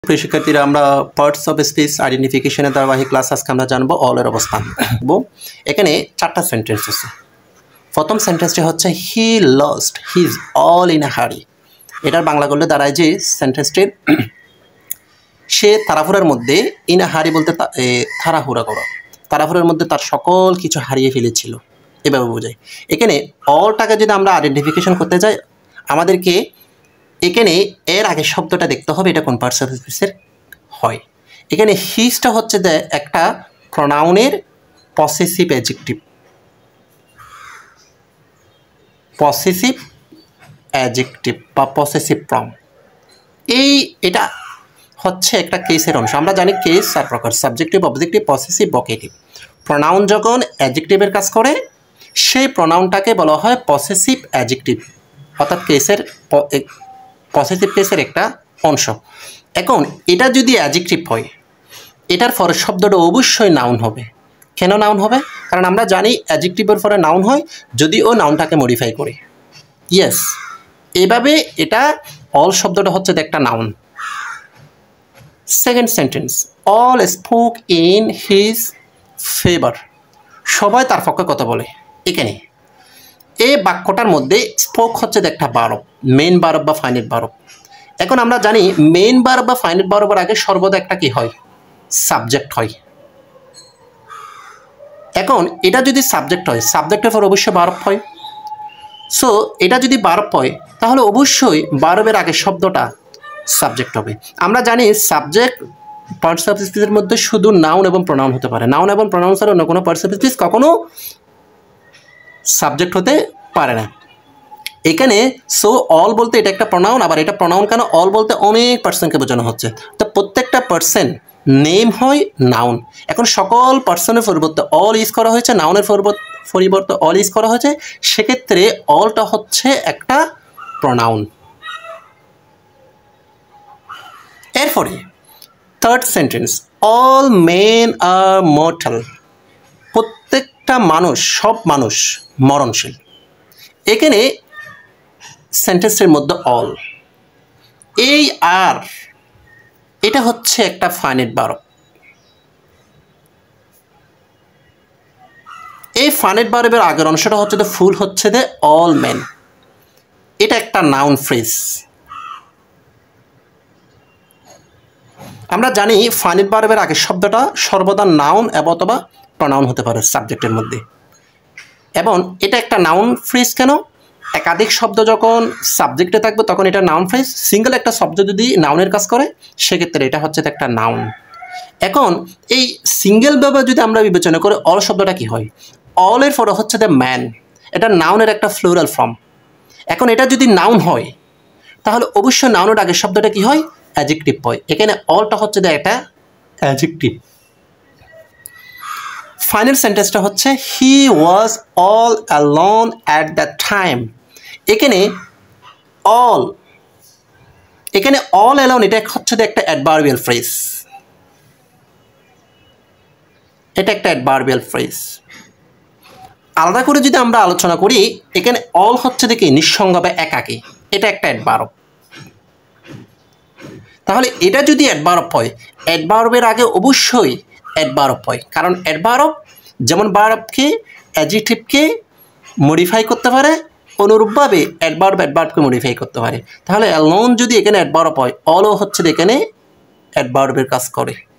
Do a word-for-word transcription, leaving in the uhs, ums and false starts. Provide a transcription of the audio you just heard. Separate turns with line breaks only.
প্রিয় শিক্ষার্থীরা, আমরা পার্টস অফ স্পিচ আইডেন্টিফিকেশনের ধারাবাহিক ক্লাস আজকে আমরা জানবো অলের অবস্থান। এখানে চারটা সেন্টেন্স আছে। প্রথম সেন্টেন্সটি হচ্ছে he lost his all in a hurry. এটার বাংলা করলে দাঁড়ায় যে সেন্টেন্সটির সে তাড়াহুড়ার মধ্যে ইন আ হারি বলতে তাড়াহুড়া করা, তাড়াহুড়ার মধ্যে তার সকল কিছু হারিয়ে ফেলেছিল, এভাবে বোঝায়। এখানে অলটাকে যদি আমরা আইডেন্টিফিকেশন করতে যাই, আমাদেরকে এখানে এর আগে শব্দটা দেখতে হবে এটা কোন পার্টস অফ স্পিচের হয়। এখানে হিজটা হচ্ছে যে একটা প্রনাউনের পসেসিভ অ্যাডজেক্টিভ, পসেসিভ অ্যাডজেক্টিভ বা পসেসিভ প্রনাউন। এই এটা হচ্ছে একটা কেসের অংশ। আমরা জানি কেস চার প্রকার: subjective, objective, possessive, vocative. Pronoun যখন অ্যাডজেক্টিভের কাজ করে সেই প্রনাউনটাকে বলা হয় পসেসিভ অ্যাডজেক্টিভ, অর্থাৎ কেসের পসেসিভ কেসের একটা অংশ। এখন এটা যদি অ্যাডজেক্টিভ হয়, এটার পরে শব্দটা অবশ্যই নাউন হবে। কেন নাউন হবে? কারণ আমরা জানি অ্যাডজেক্টিভের পরে নাউন হয় যদি ও নাউনটাকে মডিফাই করে। ইয়েস, এভাবে এটা অল শব্দটা হচ্ছে একটা noun. Second sentence, all spoke in his favour. সবাই তার পক্ষে কথা বলে। এখানে এই বাক্যটার মধ্যে স্পোক হচ্ছে একটা ভার্ব, মেইন ভার্ব বা ফাইনাইট ভার্ব। এখন আমরা জানি মেইন ভার্ব বা ফাইনাইট ভার্বের আগে সর্বদা একটা কি হয়? সাবজেক্ট হয়। এখন এটা যদি সাবজেক্ট হয়, সাবজেক্টের পর অবশ্যই ভার্ব হয়। সো এটা যদি ভার্ব হয় তাহলে অবশ্যই ভার্বের আগে শব্দটা সাবজেক্ট হবে। আমরা জানি সাবজেক্ট পার্টস অফ স্পিচের মধ্যে শুধু নাউন এবং প্রনাউন হতে পারে। নাউন এবং প্রনাউন ছাড়া অন্য কোনো পার্টস অফ স্পিচ কখনো সাবজেক্ট হতে পারে না। এখানে সো অল বলতে এটা একটা প্রনাউন, আবার এটা প্রনাউন কেন? অল বলতে অনেক পার্সনকে বোঝানো হচ্ছে, তো প্রত্যেকটা পার্সন নেম হয় নাউন। এখন সকল পার্সনের পরিবর্তে অল ইউজ করা হয়েছে, নাউনের পরিবর্তে অল ইউজ করা হয়েছে, সেক্ষেত্রে অলটা হচ্ছে একটা প্রনাউন। এরপরে third sentence, all men are mortal. প্রত্যেকটা মানুষ, সব মানুষ মরণশীল। এখানে সেন্টেন্সের মধ্যে অল, এই আর এটা হচ্ছে একটা ফাইনাইট ভার্ব। এই ফাইনাইট ভার্বের আগের অংশটা হচ্ছে দ্য ফুল হচ্ছে দ্য অল মেন। এটা একটা নাউন ফ্রেজ। আমরা জানি ফাইনাইট ভার্বের আগের শব্দটা সর্বদা নাউন অথবা প্রনাউন হতে পারে সাবজেক্টের মধ্যে, এবং এটা একটা নাউন ফ্রেজ। কেন? একাধিক শব্দ যখন সাবজেক্টে থাকবে তখন এটা নাউন ফ্রেজ। সিঙ্গেল একটা শব্দ যদি নাউনের কাজ করে সেক্ষেত্রে এটা হচ্ছে একটা নাউন। এখন এই সিঙ্গেলভাবে যদি আমরা বিবেচনা করি অল শব্দটা কি হয়? অলের পরে হচ্ছে দ্য ম্যান, এটা নাউনের একটা ফ্লোরাল ফর্ম। এখন এটা যদি নাউন হয় তাহলে অবশ্যই নাউনের আগের শব্দটা কি হয়? অ্যাডজেক্টিভ হয়। এখানে অলটা হচ্ছে দ্য একটা অ্যাডজেক্টিভ। ফাইনাল সেন্টেন্সটা হচ্ছে he was all alone at the time. এখানে অল, এখানে অল অ্যালোন এটা হচ্ছে একটা অ্যাডভার্বিয়াল ফ্রেজ। এটা একটা অ্যাডভার্বিয়াল ফ্রেজ। আলাদা করে যদি আমরা আলোচনা করি, এখানে অল হচ্ছে দেখি নিঃসঙ্গ বা একাকী, এটা একটা অ্যাডভার্ব। তাহলে এটা যদি অ্যাডভার্ব হয়, অ্যাডভার্বের আগে অবশ্যই অ্যাডভার্ব হয়, কারণ অ্যাডভার্ব যেমন ভার্বকে অ্যাডজেক্টিভকে মডিফাই করতে পারে, অনুরূপভাবে অ্যাডভার্ব অ্যাডভার্বকে মডিফাই করতে পারে। তাহলে অ্যালোন যদি এখানে অ্যাডভার্ব হয়, অলও হচ্ছে এখানে অ্যাডভার্বের কাজ করে।